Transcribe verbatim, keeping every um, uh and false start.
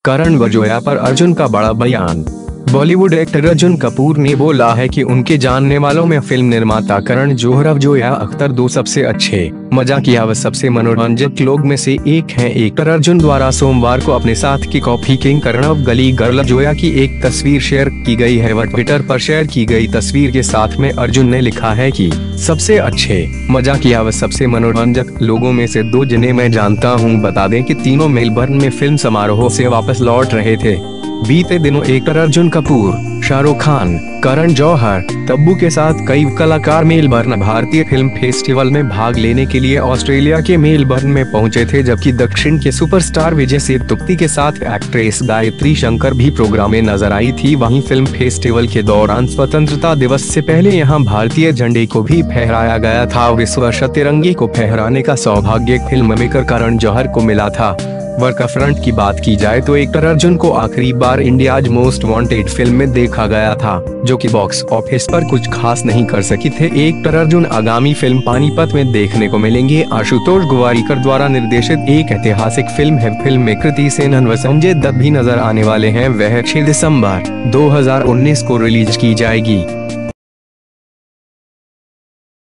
करण जोहर पर अर्जुन का बड़ा बयान। बॉलीवुड एक्टर अर्जुन कपूर ने बोला है कि उनके जानने वालों में फिल्म निर्माता करण जोहर जोया अख्तर दो सबसे अच्छे, मजाकिया व सबसे मनोरंजक लोग में से एक हैं। एक्टर अर्जुन द्वारा सोमवार को अपने साथ की कॉपी किंग करण गली गर्ल जोया की एक तस्वीर शेयर की गई है। वह ट्विटर पर शेयर की गई तस्वीर के साथ में अर्जुन ने लिखा है कि सबसे अच्छे, मजाकिया व सबसे मनोरंजक लोगों में से दो जिन्हें मैं जानता हूँ। बता दें कि तीनों मेलबर्न में फिल्म समारोह से वापस लौट रहे थे। बीते दिनों एक्टर अर्जुन कपूर, शाहरुख खान, करण जौहर, तब्बू के साथ कई कलाकार मेलबर्न भारतीय फिल्म फेस्टिवल में भाग लेने के लिए ऑस्ट्रेलिया के मेलबर्न में पहुंचे थे, जबकि दक्षिण के सुपरस्टार विजय सेतुपति के साथ एक्ट्रेस गायत्री शंकर भी प्रोग्राम में नजर आई थी। वहीं फिल्म फेस्टिवल के दौरान स्वतंत्रता दिवस से पहले यहां भारतीय झंडे को भी फहराया गया था। इस वर्ष तिरंगे को फहराने का सौभाग्य फिल्म मेकर करण जौहर को मिला था। वर्क फ्रंट की बात की जाए तो एक्टर अर्जुन को आखिरी बार इंडियाज मोस्ट वांटेड फिल्म में देखा गया था, जो कि बॉक्स ऑफिस पर कुछ खास नहीं कर सकी थे। एक्टर अर्जुन आगामी फिल्म पानीपत में देखने को मिलेंगे। आशुतोष गोवारिकर द्वारा निर्देशित एक ऐतिहासिक फिल्म है। फिल्म में कृति सेनन व संजय दत्त भी नजर आने वाले हैं। वह छह दिसंबर दो हज़ार उन्नीस को रिलीज की जाएगी।